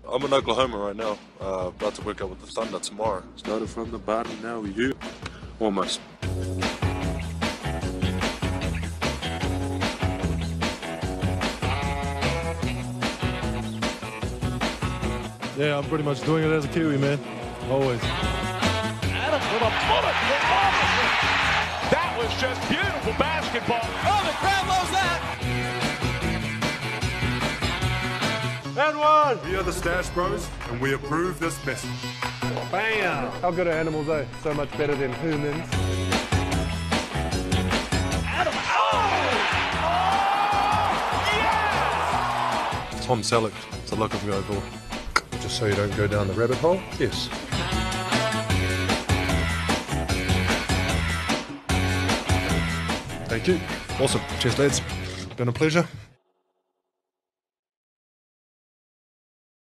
I'm in Oklahoma right now, about to work out with the Thunder tomorrow. Started from the bottom, now we're here. Almost. Yeah, I'm pretty much doing it as a Kiwi, man. Always. Adams with a bullet for Robinson. That was just beautiful basketball. Oh, the crowd loves that. And one! We are the Stash Bros, and we approve this message. Bam! How good are animals, eh? So much better than humans. Adams. Oh! Tom Selleck, it's a look of go for. Just so you don't go down the rabbit hole? Yes. Thank you. Awesome. Cheers, lads. Been a pleasure.